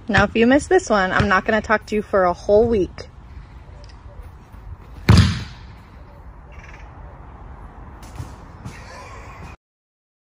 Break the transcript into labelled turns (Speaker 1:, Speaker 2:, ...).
Speaker 1: Now, if you missed this one, I'm not going to talk to you for a whole week.